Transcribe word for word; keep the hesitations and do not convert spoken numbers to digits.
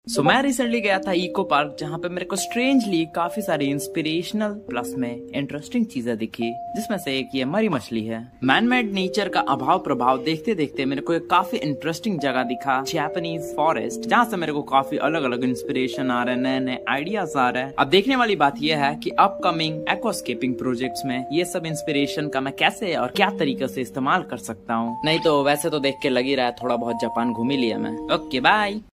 सो so, मैं recently गया था इको पार्क, जहाँ पे मेरे को स्ट्रेंजली काफी सारी इंस्पिरेशनल प्लस में इंटरेस्टिंग चीजें दिखी, जिसमें से एक ये मरी मछली है। मैन मेड नेचर का अभाव प्रभाव देखते देखते मेरे को एक काफी इंटरेस्टिंग जगह दिखा, जापानीज फॉरेस्ट, जहाँ से मेरे को काफी अलग अलग इंस्पिरेशन आ रहे हैं, नए नए आइडियाज आ रहे हैं। अब देखने वाली बात यह है कि अपकमिंग एक्वास्केपिंग प्रोजेक्ट्स में ये सब इंस्पिरेशन का मैं कैसे और क्या तरीके से इस्तेमाल कर सकता हूँ। नहीं तो वैसे तो देख के लग ही रहा है थोड़ा बहुत जापान घूम ही लिया मैं। Okay bye.